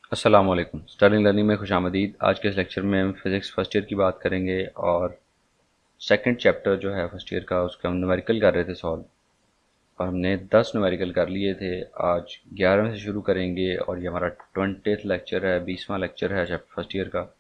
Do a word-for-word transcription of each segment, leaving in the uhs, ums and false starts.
अस्सलामुअलैकुम। Stirling learning में खुशामदीद। आज के इस लेक्चर में हम फिज़िक्स फर्स्ट ईयर की बात करेंगे और सेकंड चैप्टर जो है फर्स्ट ईयर का उसका हम न्यूमेरिकल कर रहे थे सॉल्व, और हमने दस न्यूमेरिकल कर लिए थे। आज ग्यारहवें से शुरू करेंगे और ये हमारा ट्वेंटियथ लेक्चर है, बीसवां लेक्चर है चैप्टर फर्स्ट ईयर का।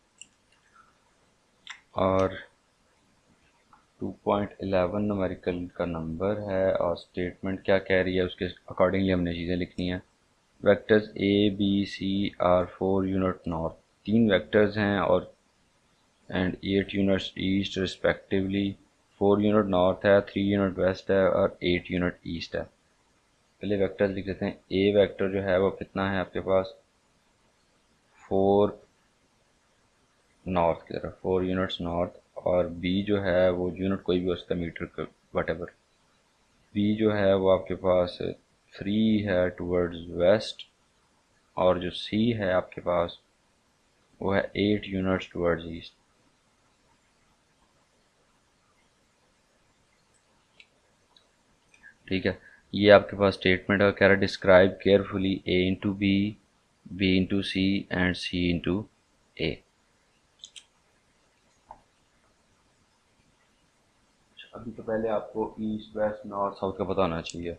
और टू पॉइंट इलेवन न्यूमेरिकल का नंबर है और स्टेटमेंट क्या कह रही है उसके अकॉर्डिंगली हमने चीज़ें लिखनी है। Vectors A B C are four unit north, तीन वेक्टर्स हैं और and eight units east respectively. Four unit north है, थ्री यूनिट वेस्ट है और एट यूनिट ईस्ट है। पहले वेक्टर्स लिख लेते हैं। ए वेक्टर जो है वो कितना है आपके पास, फोर नॉर्थ की तरफ, फोर यूनिट्स नॉर्थ। और बी जो है वो यूनिट कोई भी हो सकता है, मीटर वट एवर। बी जो है वो आपके पास थ्री है टूवर्ड्स वेस्ट, और जो सी है आपके पास वो है एट यूनिट्स टूवर्ड्स ईस्ट। ठीक है, ये आपके पास स्टेटमेंट है। कह रहा है describe carefully A into B, B into C and C into A. अभी तो पहले आपको ईस्ट वेस्ट नॉर्थ साउथ का पता होना चाहिए।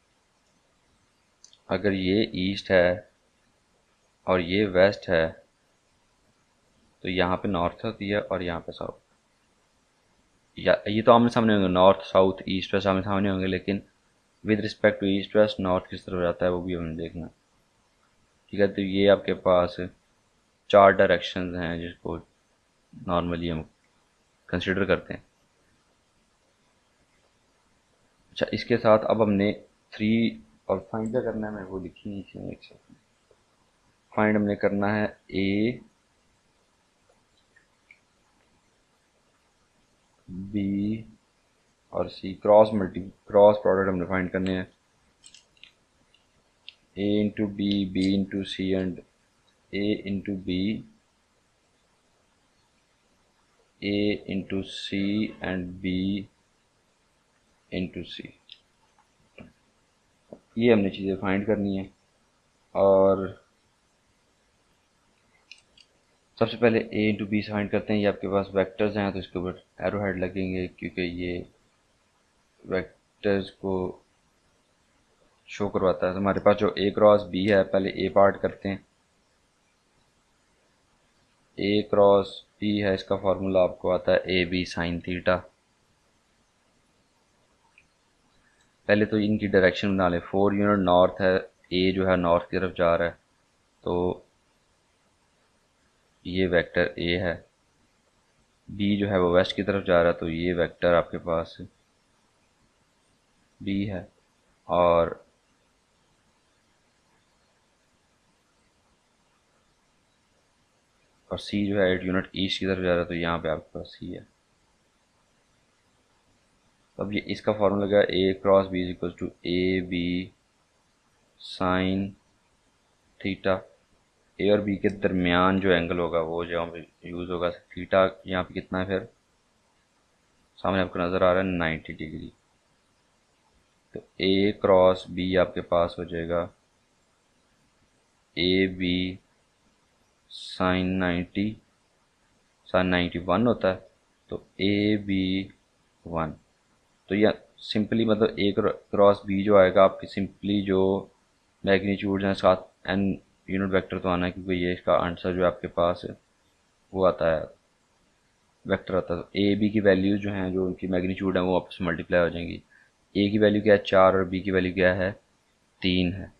अगर ये ईस्ट है और ये वेस्ट है तो यहाँ पे नॉर्थ होती है और यहाँ पे साउथ। या ये तो आमने सामने होंगे, नॉर्थ साउथ ईस्ट वेस्ट आमने सामने होंगे, लेकिन with respect to east west north किस तरफ जाता है वो भी हमें देखना। ठीक है, तो ये आपके पास चार डायरेक्शंस हैं जिसको नॉर्मली हम कंसिडर करते हैं। अच्छा, इसके साथ अब हमने थ्री और फाइंड क्या करना है, मैं वो लिखी नहीं थी, एक सेकंड। फाइंड हमने करना है ए बी और C, cross multi cross product हमने फाइंड करने हैं। A into B, B into C and A into B, A into C and B into C. ये हमने चीज़ें फाइंड करनी है। और सबसे पहले ए इंटू बी से फाइंड करते हैं। ये आपके पास वेक्टर्स हैं तो इसके ऊपर एरो हेड लगेंगे क्योंकि ये वेक्टर्स को शो करवाता है। तो हमारे पास जो ए क्रॉस बी है, पहले ए पार्ट करते हैं। ए क्रॉस बी है, इसका फार्मूला आपको आता है ए बी साइन थीटा। पहले तो इनकी डायरेक्शन बना लें। फोर यूनिट नॉर्थ है, ए जो है नॉर्थ की तरफ जा रहा है तो ये वेक्टर ए है। बी जो है वो वेस्ट की तरफ जा रहा है तो ये वेक्टर आपके पास बी है। और और सी जो है एट यूनिट ईस्ट की तरफ जा रहा है तो यहाँ पे आपके पास सी है। तो अब ये इसका फॉर्मूला लगा A cross B is equal to A B sine theta. A और बी के दरमियान जो एंगल होगा वो जो पे यूज़ होगा थीटा। यहाँ पे कितना है, फिर सामने आपको नज़र आ रहा है नाइन्टी डिग्री। तो ए क्रॉस बी आपके पास हो जाएगा A B sine ninety, sine ninety one होता है तो ए बी वन। तो यह सिंपली मतलब ए क्रॉस बी जो आएगा आपकी सिंपली जो मैग्नीट्यूड हैं साथ एन यूनिट वेक्टर तो आना है, क्योंकि ये इसका आंसर जो आपके पास है वो आता है वेक्टर आता है। तो ए बी की वैल्यू जो हैं, जो उनकी मैग्नीट्यूड है वो आपस में मल्टीप्लाई हो जाएंगी। ए की वैल्यू क्या है, चार, और बी की वैल्यू क्या है, तीन है।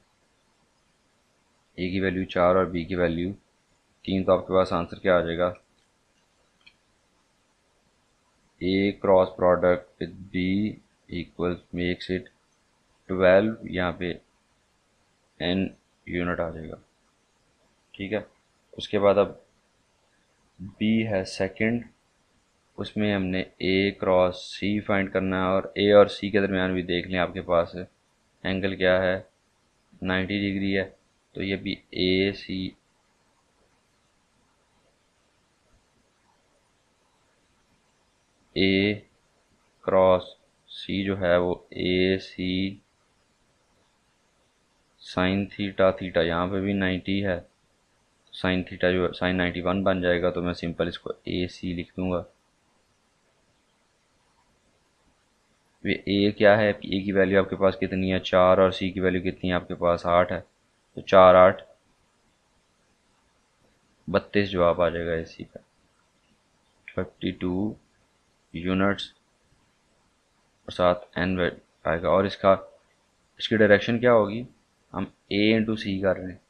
ए की वैल्यू चार और बी की वैल्यू तीन, तो आपके पास आंसर क्या आ जाएगा, A cross product with B equal makes it twelve. यहाँ पे एन यूनिट आ जाएगा। ठीक है, उसके बाद अब बी है सेकंड, उसमें हमने ए क्रॉस सी फाइंड करना है। और ए और सी के दरमियान भी देख लें आपके पास एंगल क्या है, नाइन्टी डिग्री है। तो ये भी ए सी ए क्रॉस सी जो है वो A C sine theta, theta यहाँ पे भी नाइन्टी है। साइन थीटा जो साइन नाइन्टी वन बन जाएगा, तो मैं सिंपल इसको ए सी लिख दूंगा। ये ए क्या है, ए की वैल्यू आपके पास कितनी है, चार, और सी की वैल्यू कितनी है आपके पास, आठ है। तो चार आठ बत्तीस जवाब आ जाएगा ए सी का, थर्टी टू यूनिट्स और साथ एन आएगा। और इसका इसकी डायरेक्शन क्या होगी, हम ए इंटू सी कर रहे हैं।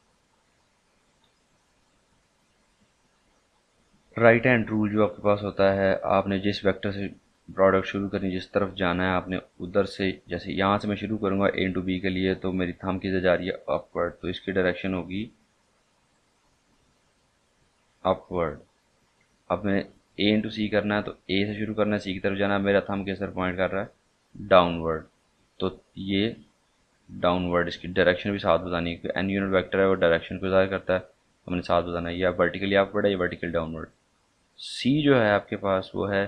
राइट हैंड रूल जो आपके पास होता है, आपने जिस वेक्टर से प्रोडक्ट शुरू करनी, जिस तरफ जाना है आपने उधर से, जैसे यहाँ से मैं शुरू करूँगा ए इंटू बी के लिए, तो मेरी थंब किधर जा रही है, अपवर्ड, तो इसकी डायरेक्शन होगी अपवर्ड। अब मैंने ए इंटू सी करना है, तो ए से शुरू करना है, सी की तरफ जाना है, मेरा थंब किस तरफ पॉइंट कर रहा है, डाउनवर्ड, तो ये डाउनवर्ड। इसकी डायरेक्शन भी साथ बतानी है, एन यूनिट वेक्टर है वो डायरेक्शन को ज़ाहिर करता है, तो मैंने साथ बताना है, या वर्टिकली अपवर्ड है या वर्टिकल डाउनवर्ड। सी जो है आपके पास वो है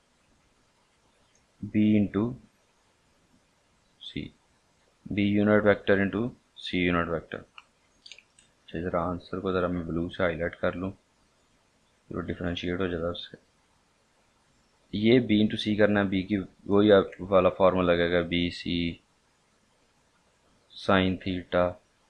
B into C, B unit vector into C unit vector. अच्छा, ज़रा आंसर को ज़रा मैं ब्लू से हाईलाइट कर लूँ, तो डिफ्रेंशिएट हो जाता है उससे। ये बी इंटू सी करना है, बी की वही वाला फार्मूला लगेगा, बी सी साइन थीटा,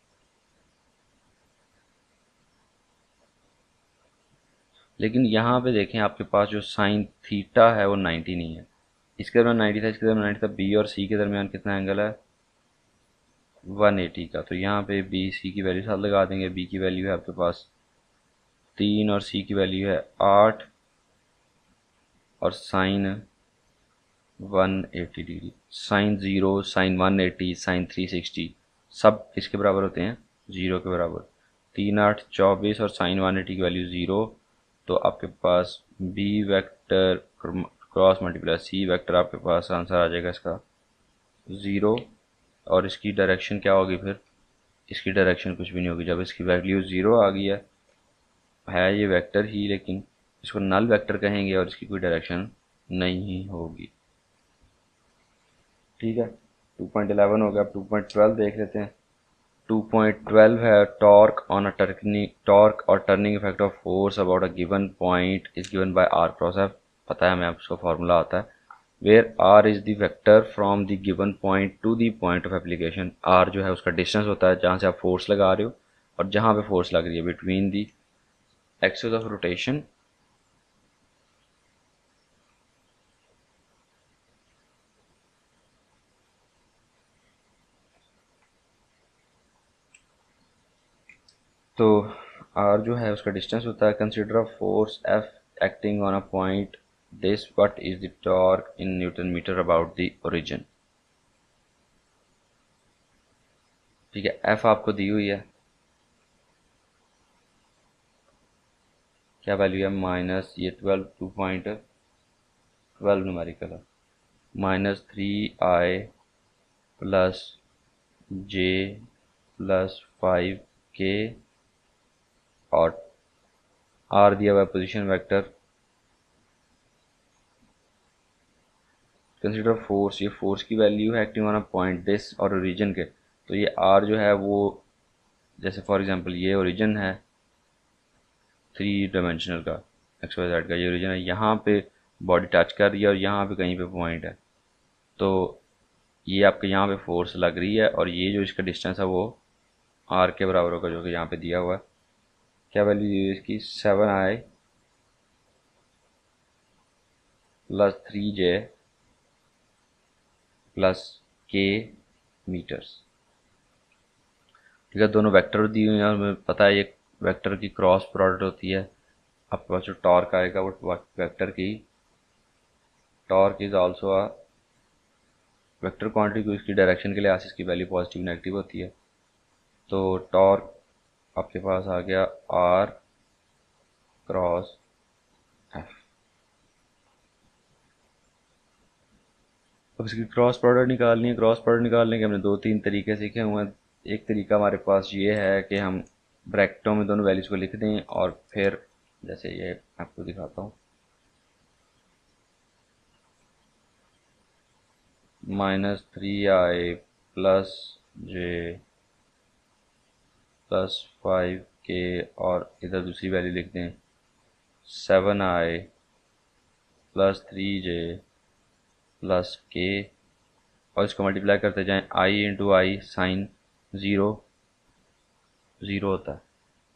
लेकिन यहाँ पे देखें आपके पास जो साइन थीटा है वो नाइन्टी नहीं है, इसके दरमियान नाइन्टी था, इसके दरमियान नाइन्टी था, बी और सी के दरमियान कितना एंगल है, वन एटी का। तो यहाँ पे बी सी की वैल्यू साथ लगा देंगे, बी की वैल्यू है आपके पास तीन और सी की वैल्यू है आठ, और sine one eighty degree, sine zero, sine one eighty, sine three sixty सब किसके बराबर होते हैं, ज़ीरो के बराबर। तीन आठ चौबीस और साइन वन एटी की वैल्यू ज़ीरो, तो आपके पास B vector cross multiply C vector आपके पास आंसर आ जाएगा इसका ज़ीरो। और इसकी डायरेक्शन क्या होगी फिर, इसकी डायरेक्शन कुछ भी नहीं होगी, जब इसकी वैल्यू ज़ीरो आ गई है है ये वेक्टर ही, लेकिन इसको नल वेक्टर कहेंगे और इसकी कोई डायरेक्शन नहीं होगी। ठीक है, टू पॉइंट इलेवन हो गया। अब टू पॉइंट ट्वेल्व देख लेते हैं। टू पॉइंट ट्वेल्व है torque on a turning torque और turning effect of force about a given point is given by R cross F. पता है हमें, आप उसका फॉर्मूला आता है, where R is the vector from the given point to the point of application. R जो है उसका डिस्टेंस होता है जहाँ से आप फोर्स लगा रहे हो और जहाँ पे फोर्स लग रही है, between the axis of rotation तो आर जो है उसका डिस्टेंस होता है। Consider a force F acting on a point this, what is the torque in newton metre about the origin. ठीक है, एफ आपको दी हुई है, क्या वैल्यू है, माइनस ये twelve, two point twelve numerical है, minus three I plus J plus five K, और आर दिया हुआ है पोजिशन वेक्टर। कंसिडर फोर्स, ये फोर्स की वैल्यू है acting on a point this और ओरिजिन के, तो ये आर जो है वो, जैसे फॉर एग्जांपल ये ओरिजिन है थ्री डायमेंशनल का, एक्स वाई जेड का ये ओरिजिन है, यहाँ पे बॉडी टच कर रही है और यहाँ पे कहीं पे पॉइंट है, तो ये आपके यहाँ पे फोर्स लग रही है, और ये जो इसका डिस्टेंस है वो आर के बराबर होगा, जो कि यहाँ पे दिया हुआ है। क्या वैल्यू दी हुई है इसकी, seven I plus three J plus K metres. ठीक है, दोनों वेक्टर दी हुई हैं और हमें पता है ये वेक्टर की क्रॉस प्रोडक्ट होती है। आपके पास जो टॉर्क आएगा वो वेक्टर की torque is also a vector quantity, को इसकी डायरेक्शन के लिए इसकी वैल्यू पॉजिटिव नेगेटिव होती है। तो टॉर्क आपके पास आ गया आर क्रॉस एफ। अब इसकी क्रॉस प्रोडक्ट निकालनी है। क्रॉस प्रोडक्ट निकालने के हमने दो तीन तरीके सीखे हुए हैं। एक तरीका हमारे पास ये है कि हम ब्रैकेटों में दोनों वैल्यूज़ को लिख दें, और फिर जैसे ये आपको दिखाता हूँ, minus three I plus J plus five K और इधर दूसरी वैल्यू लिख दें seven I plus three J plus K, और इसको मल्टीप्लाई करते जाएं I into I sine zero zero होता है।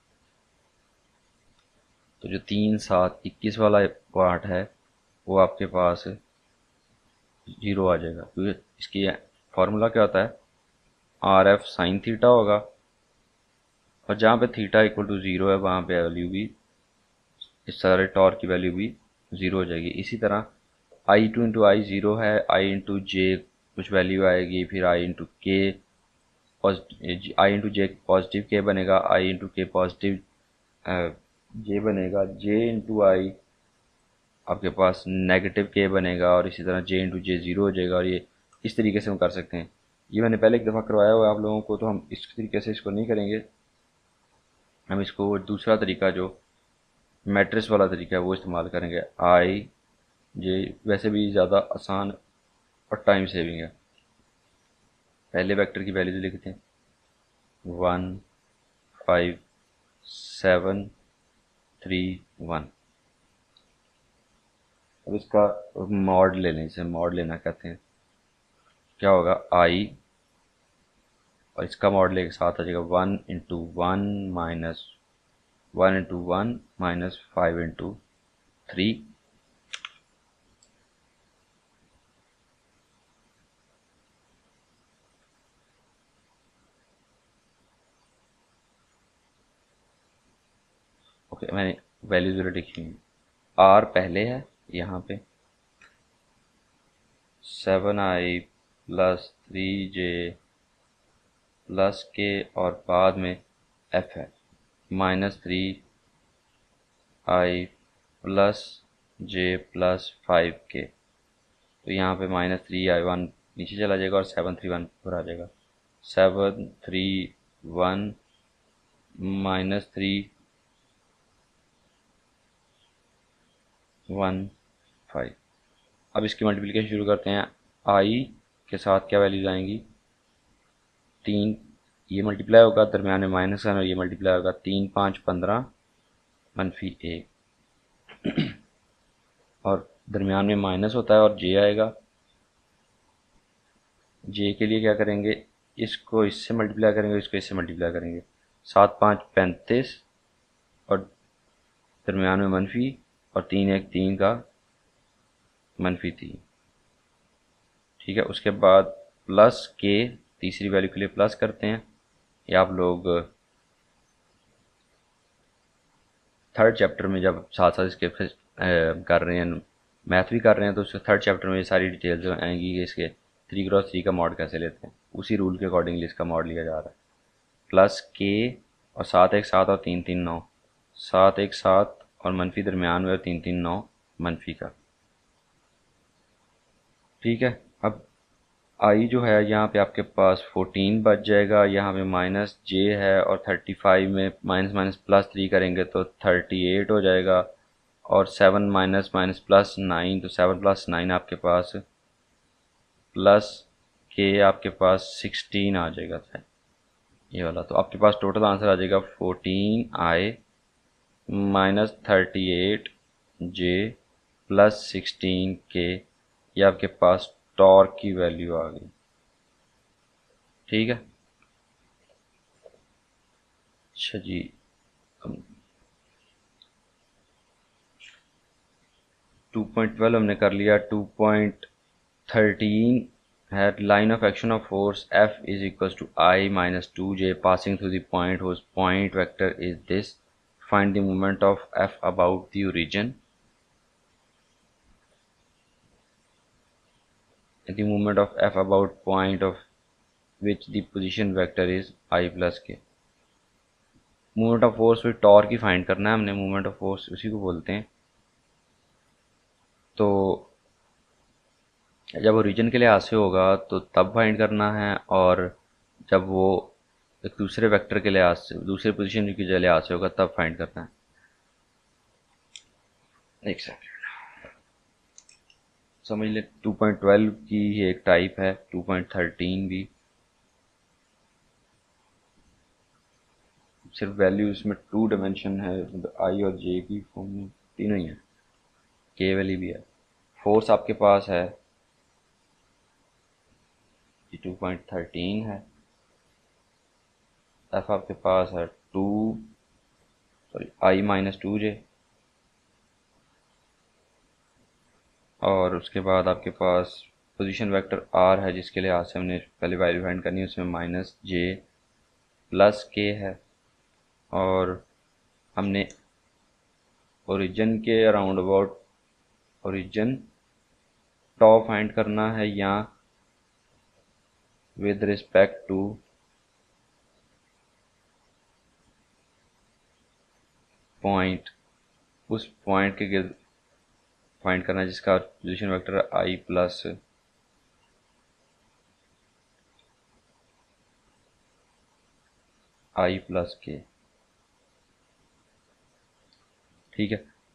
तो जो तीन सात इक्कीस वाला पार्ट है वो आपके पास ज़ीरो आ जाएगा, क्योंकि इसकी फार्मूला क्या होता है, आर एफ साइन थीटा होगा, और जहाँ पे थीटा इक्वल टू ज़ीरो है वहाँ पे वैल्यू भी, इस सारे टॉर्क की वैल्यू भी ज़ीरो हो जाएगी। इसी तरह I two into I zero है, आई इंटू जे कुछ वैल्यू आएगी, फिर I into K positive, I into J positive K बनेगा, आई इंटू के पॉजिटिव जे बनेगा, जे इंटू आई आपके पास नेगेटिव के बनेगा, और इसी तरह जे इंटू जे ज़ीरो हो जाएगा। और ये इस तरीके से हम कर सकते हैं। ये मैंने पहले एक दफ़ा करवाया हुआ है आप लोगों को, तो हम इस तरीके से इसको नहीं करेंगे। हम इसको दूसरा तरीका जो मैट्रिक्स वाला तरीका है वो इस्तेमाल करेंगे। आई जे वैसे भी ज़्यादा आसान और टाइम सेविंग है। पहले वेक्टर की वैल्यूज लिखते हैं one five seven three one. अब इसका मॉड ले लें, इसे मॉड लेना कहते हैं। क्या होगा, आई और इसका मॉडल एक साथ आ जाएगा one into one minus one into one minus five into three, okay. मैंने वैल्यूज लिखी है, आर पहले है यहाँ पे, seven I plus three J plus K, और बाद में एफ है minus three I plus J plus five K. तो यहाँ पे माइनस थ्री आई वन नीचे चला जाएगा और सेवन थ्री वन ऊपर आ जाएगा। Seven three one minus three one five. अब इसकी मल्टीप्लिकेशन शुरू करते हैं। आई के साथ क्या वैल्यूज आएंगी, तीन, ये मल्टीप्लाई होगा, दरम्यान में माइनस है और ये मल्टीप्लाई होगा, तीन पाँच पंद्रह मनफी एक, और दरमियान में माइनस होता है और जे आएगा। जे के लिए क्या करेंगे, इसको इससे मल्टीप्लाई करेंगे, इसको इससे मल्टीप्लाई करेंगे, सात पाँच पैंतीस और दरमियान में मनफी, और तीन एक तीन का मनफी तीन। ठीक है, उसके बाद प्लस के तीसरी वैल्यू के लिए प्लस करते हैं। ये आप लोग थर्ड चैप्टर में जब साथ साथ इसके कर रहे हैं, मैथ भी कर रहे हैं, तो उसके थर्ड चैप्टर में ये सारी डिटेल्स आएंगी कि इसके थ्री क्रॉस थ्री का मॉड कैसे लेते हैं। उसी रूल के अकॉर्डिंगली इसका मॉड लिया जा रहा है। प्लस के और सात एक सात और तीन तीन नौ, सात एक सात और मनफी दरमियान में और तीन तीन नौ मनफी का। ठीक है, अब आई जो है यहाँ पे आपके पास फोर्टीन बच जाएगा, यहाँ पे माइनस जे है, और थर्टी फाइव में माइनस माइनस प्लस थ्री करेंगे तो थर्टी एट हो जाएगा, और seven minus minus plus nine, तो सेवन प्लस नाइन आपके पास प्लस के आपके पास सिक्सटीन आ जाएगा था ये वाला। तो आपके पास टोटल आंसर आ जाएगा fourteen I minus thirty eight J plus sixteen K. ये आपके पास टॉर्क की वैल्यू आ गई। ठीक है, अच्छा जी, टू पॉइंट ट्वेल्व हमने कर लिया। टू पॉइंट थर्टीन है line of action of force F is equal to I minus two J passing through the point whose point vector is this, find the moment of F about the origin. The movement of f about point of which the position vector is I plus k। Movement of force फिर torque ही find करना है हमने, movement of force उसी को बोलते हैं। तो जब ओरिजिन के लिहाज से होगा तो तब फाइंड करना है, और जब वो एक दूसरे वेक्टर के लिहाज से, दूसरे पोजीशन के लिहाज से होगा तब फाइंड करना है। एक सेकेंड समझ ले, टू पॉइंट ट्वेल्व की एक टाइप है, टू पॉइंट थर्टीन भी सिर्फ वैल्यू इसमें टू डायमेंशन है, मतलब आई और जे की फॉर्म में तीनों ही है, के वाली भी है। फोर्स आपके पास है टू पॉइंट थर्टीन है, एफ आपके पास है two sorry I minus two J, और उसके बाद आपके पास पोजीशन वेक्टर आर है जिसके लिए आज से हमने पहले वैल्यू फाइंड करनी है, उसमें माइनस जे प्लस के है, और हमने ओरिजिन के around about origin top find करना है या विद रिस्पेक्ट टू पॉइंट, उस पॉइंट के गिर्द फाइंड करना है जिसका position vector I plus I plus K. ठीक है,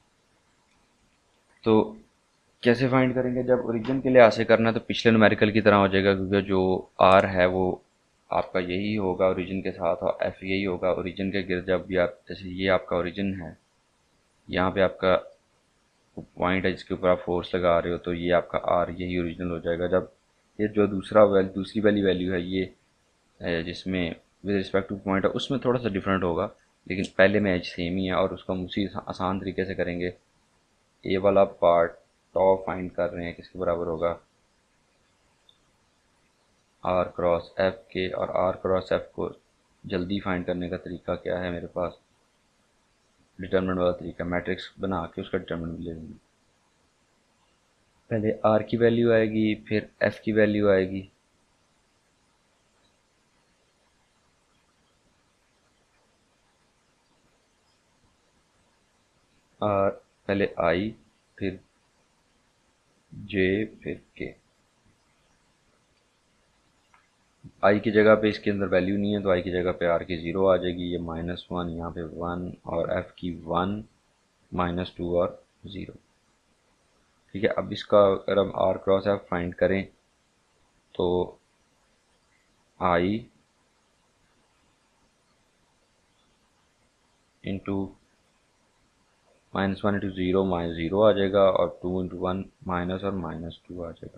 तो कैसे फाइंड करेंगे? जब ओरिजिन के लिए ऐसे करना है तो पिछले न्यूमेरिकल की तरह हो जाएगा, क्योंकि जो आर है वो आपका यही होगा ओरिजिन के साथ, और एफ यही होगा ओरिजिन के गिर्द। जब भी आप, जैसे ये आपका ओरिजिन है, यहाँ पे आपका पॉइंट है जिसके ऊपर आप फोर्स लगा रहे हो, तो ये आपका आर यही ओरिजिनल हो जाएगा। जब ये जो दूसरा वैल्यू दूसरी वाली वैल्यू है ये जिसमें विद रिस्पेक्ट टू पॉइंट है, उसमें थोड़ा सा डिफरेंट होगा, लेकिन पहले में एज सेम ही है, और उसका हम उसी आसान तरीके से करेंगे। ए वाला पार्ट टॉप फाइंड कर रहे हैं, किसके बराबर होगा? आर क्रॉस एफ के, और आर क्रॉस एफ को जल्दी फाइंड करने का तरीका क्या है मेरे पास? डिटरमिनेंट वाला तरीका, मैट्रिक्स बना के उसका डिटरमिनेंट ले लेंगे। पहले आर की वैल्यू आएगी, फिर एफ की वैल्यू आएगी, आर पहले आई, फिर जे, फिर के। आई की जगह पे इसके अंदर वैल्यू नहीं है, तो आई की जगह पे आर की ज़ीरो आ जाएगी, ये माइनस वन, यहाँ पे वन, और एफ की वन, माइनस टू और ज़ीरो। ठीक है, अब इसका अगर हम आर क्रॉस एफ फाइंड करें तो I into minus one into zero minus zero आ जाएगा, और टू इंटू वन माइनस, और माइनस टू आ जाएगा।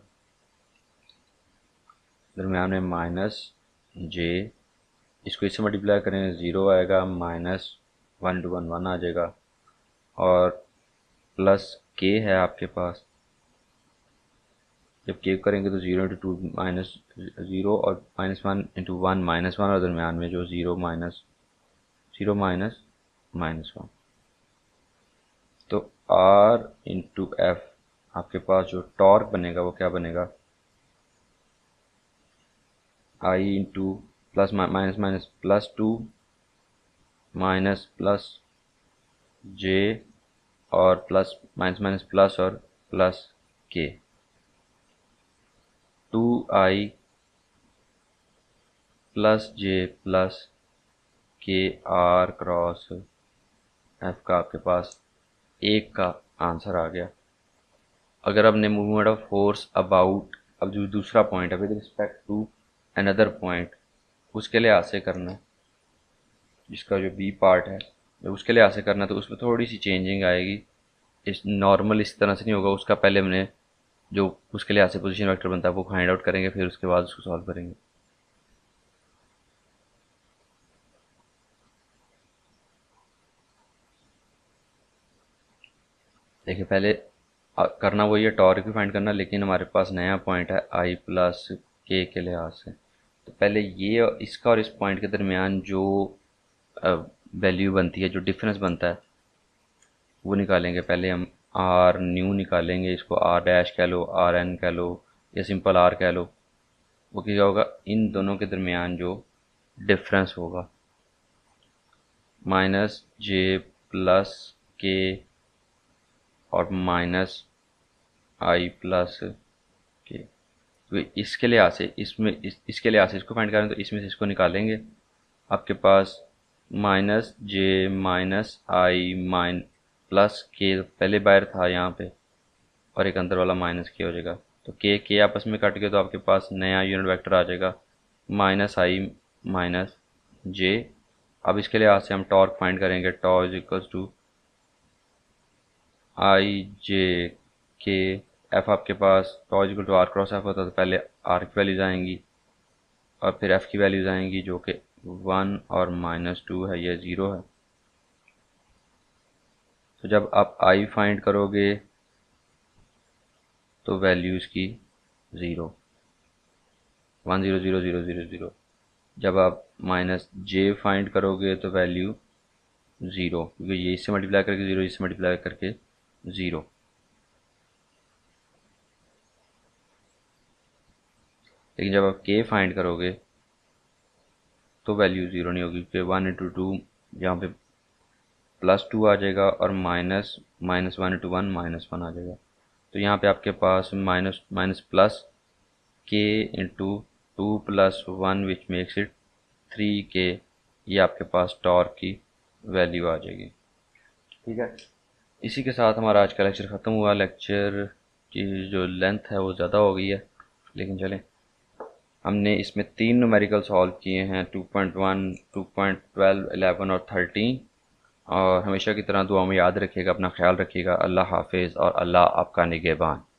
दरम्यान में माइनस जे, इसको इससे मल्टीप्लाई करें ज़ीरो आएगा, minus one two one one आ जाएगा, और प्लस के है आपके पास। जब के करेंगे तो zero into two minus zero, और minus one into one minus one, और दरम्यान में जो zero minus zero minus minus one. तो आर इंटू एफ आपके पास जो टॉर्क बनेगा वो क्या बनेगा? I into plus minus minus plus two, minus plus J, और प्लस माइनस माइनस प्लस, और plus K. Two I plus J plus K R cross F का आपके पास एक का आंसर आ गया। अगर आपने मूवमेंट ऑफ फोर्स अबाउट, अब जो दूसरा पॉइंट है with respect to another point, उसके लिए ऐसे करना है, जिसका जो बी पार्ट है जब उसके लिए ऐसे करना है तो उसमें थोड़ी सी चेंजिंग आएगी। इस नॉर्मल इस तरह से नहीं होगा, उसका पहले हमने जो उसके लिए ऐसे पोजीशन वेक्टर बनता है वो फाइंड आउट करेंगे, फिर उसके बाद उसको सॉल्व करेंगे। देखिए, पहले करना वही है, टॉर्क भी फाइंड करना, लेकिन हमारे पास नया पॉइंट है आई प्लस के के लिहाज से। तो पहले ये इसका और इस पॉइंट के दरमियान जो वैल्यू बनती है, जो डिफरेंस बनता है, वो निकालेंगे। पहले हम आर न्यू निकालेंगे, इसको आर डैश कह लो, आर एन कह लो, या सिंपल आर कह लो। वो क्या होगा? इन दोनों के दरमियान जो डिफरेंस होगा, माइनस जे प्लस के और माइनस आई प्लस के। तो इसके लिए आसे इसमें इस, इसके लिए आसे इसको फाइंड करें तो इसमें से इसको निकालेंगे। आपके पास minus J minus I minus plus K, पहले बाहर था यहाँ पे, और एक अंदर वाला माइनस के हो जाएगा। तो के के आपस में कट गए तो आपके पास नया यूनिट वेक्टर आ जाएगा, माइनस आई माइनस जे, अब इसके लिहाज से हम टॉर्क फाइंड करेंगे। Torque is equals to I J K F. आपके पास torque equal to R cross F होता है तो पहले आर की वैल्यूज आएंगी और फिर एफ की वैल्यूज आएंगी जो कि वन और माइनस टू है, यह ज़ीरो है। तो जब आप आई फाइंड करोगे तो वैल्यूज़ की zero, one zero zero zero zero zero. जब आप माइनस जे फाइंड करोगे तो वैल्यू ज़ीरो, क्योंकि ये इससे मल्टीप्लाई करके ज़ीरो, इससे मल्टीप्लाई करके ज़ीरो। लेकिन जब आप के फाइंड करोगे तो वैल्यू ज़ीरो नहीं होगी, क्योंकि वन इंटू टू यहाँ पे प्लस टू आ जाएगा और minus minus one into one minus one आ जाएगा। तो यहाँ पे आपके पास minus minus plus K into two plus one which makes it three K, ये आपके पास टॉर्क की वैल्यू आ जाएगी। ठीक है, इसी के साथ हमारा आज का लेक्चर ख़त्म हुआ। लेक्चर की जो लेंथ है वो ज़्यादा हो गई है, लेकिन चलें, हमने इसमें तीन न्यूमेरिकल सॉल्व किए हैं, two point one, two point twelve, eleven और थर्टीन। और हमेशा की तरह दुआ में याद रखिएगा, अपना ख्याल रखिएगा। अल्लाह हाफिज़ और अल्लाह आपका निगहबान।